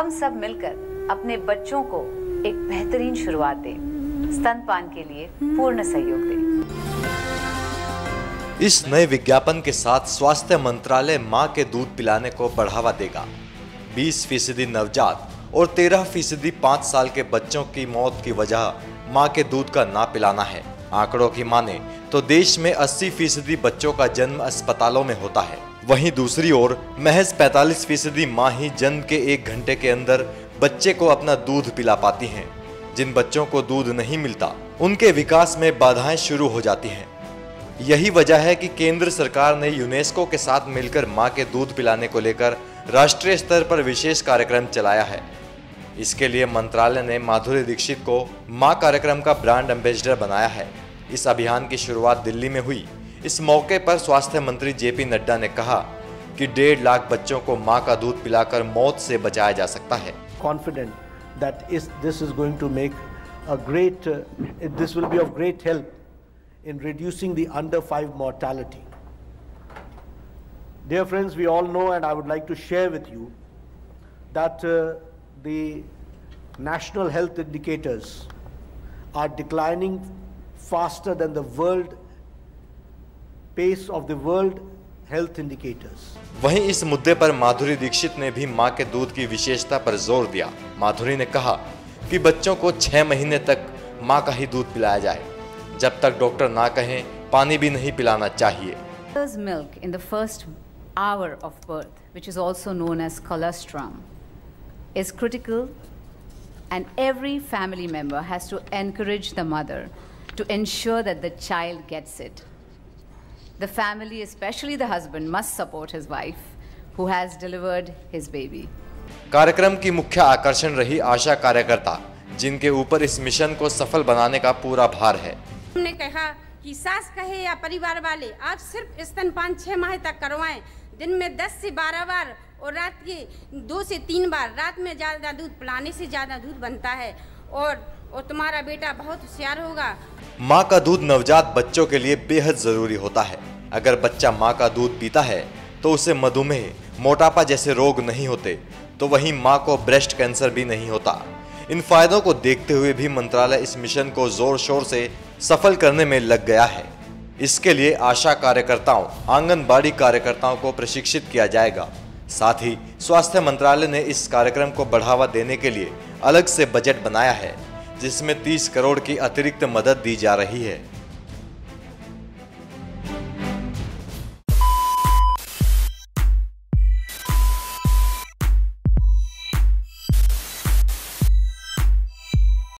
हम सब मिलकर अपने बच्चों को एक बेहतरीन शुरुआत दें, स्तनपान के लिए पूर्ण सहयोग दें। इस नए विज्ञापन के साथ स्वास्थ्य मंत्रालय मां के दूध पिलाने को बढ़ावा देगा। 20% नवजात और 13% 5 साल के बच्चों की मौत की वजह मां के दूध का ना पिलाना है। आंकड़ों की माने तो देश में 80% बच्चों का जन्म अस्पतालों में होता है। वहीं दूसरी ओर महज 45% मां ही जन्म के 1 घंटे के अंदर बच्चे को अपना दूध पिला पाती हैं। जिन बच्चों को दूध नहीं मिलता उनके विकास में बाधाएं शुरू हो जाती हैं। यही वजह है कि केंद्र सरकार ने यूनेस्को के साथ मिलकर मां के दूध पिलाने को लेकर राष्ट्रीय स्तर पर विशेष कार्यक्रम चलाया है। इसके लिए मंत्रालय ने माधुरी दीक्षित को मां कार्यक्रम का ब्रांड एम्बेसडर बनाया है। इस अभियान की शुरुआत दिल्ली में हुई। इस मौके पर स्वास्थ्य मंत्री जेपी नड्डा ने कहा कि 1.5 लाख बच्चों को मां का दूध पिलाकर मौत से बचाया जा सकता है। Confident that this is going to make a great, this will be of great help in reducing the under 5 mortality. Dear friends, we all know, and I would like to share with you that the national health indicators are declining faster than the world pace of the world health indicators. वहीं इस मुद्दे पर माधुरी दीक्षित ने भी मां के दूध की विशेषता पर जोर दिया। माधुरी ने कहा कि बच्चों को 6 महीने तक मां का ही दूध पिलाया जाए। जब तक डॉक्टर ना कहें पानी भी नहीं पिलाना चाहिए। Mother's milk in the first hour of birth, which is also known as colostrum, is critical, and every family member has to encourage the mother to ensure that the child gets it. The family, especially the husband, must support his wife who has delivered his baby. कार्यक्रम की मुख्य आकर्षण रही आशा कार्यकर्ता, जिनके ऊपर इस mission को सफल बनाने का पूरा भार है। हमने कहा कि सास कहे या परिवार वाले आप सिर्फ स्तनपान 6 माह तक करवाएं, दिन में 10 से 12 बार और रात के 2 से 3 बार। रात में ज़्यादा दूध पिलाने से ज़्यादा दूध बनता है और तुम्हारा बेटा बहुत होशियार होगा। माँ का दूध नवजात बच्चों के लिए बेहद जरूरी होता है। अगर बच्चा माँ का दूध पीता है तो उसे मधुमेह, मोटापा जैसे रोग नहीं होते, तो वहीं माँ को ब्रेस्ट कैंसर भी नहीं होता। इन फायदों को देखते हुए भी मंत्रालय इस मिशन को जोर शोर से सफल करने में लग गया है। इसके लिए आशा कार्यकर्ताओं, आंगनबाड़ी कार्यकर्ताओं को प्रशिक्षित किया जाएगा। साथ ही स्वास्थ्य मंत्रालय ने इस कार्यक्रम को बढ़ावा देने के लिए अलग से बजट बनाया है, जिसमें 30 करोड़ की अतिरिक्त मदद दी जा रही है।